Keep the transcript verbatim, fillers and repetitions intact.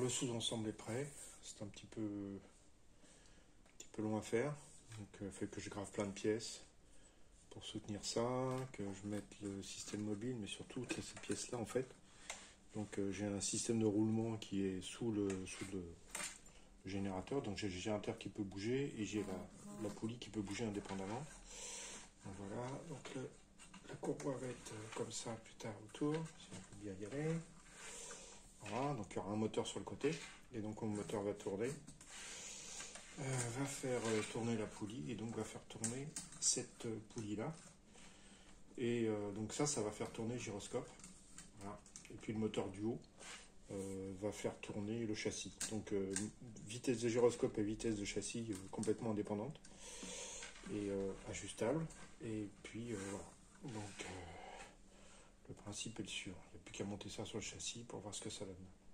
le sous-ensemble est prêt. C'est un petit peu, un petit peu long à faire. Donc il fait que je grave plein de pièces pour soutenir ça, que je mette le système mobile, mais surtout toutes ces pièces-là en fait. Donc euh, j'ai un système de roulement qui est sous le, sous le générateur. Donc j'ai le générateur qui peut bouger et j'ai la, la poulie qui peut bouger indépendamment. Donc voilà, donc le, la courroie va être comme ça plus tard autour, si on peut bien y aller. Voilà, donc il y aura un moteur sur le côté, et donc mon moteur va tourner, euh, va faire euh, tourner la poulie, et donc va faire tourner cette euh, poulie-là. Et euh, donc ça, ça va faire tourner le gyroscope. Voilà. Et puis le moteur du haut euh, va faire tourner le châssis. Donc euh, vitesse de gyroscope et vitesse de châssis euh, complètement indépendantes, et euh, ajustables. Et puis euh, voilà. Donc euh, le principe est le sûr. Il n'y a plus qu'à monter ça sur le châssis pour voir ce que ça donne.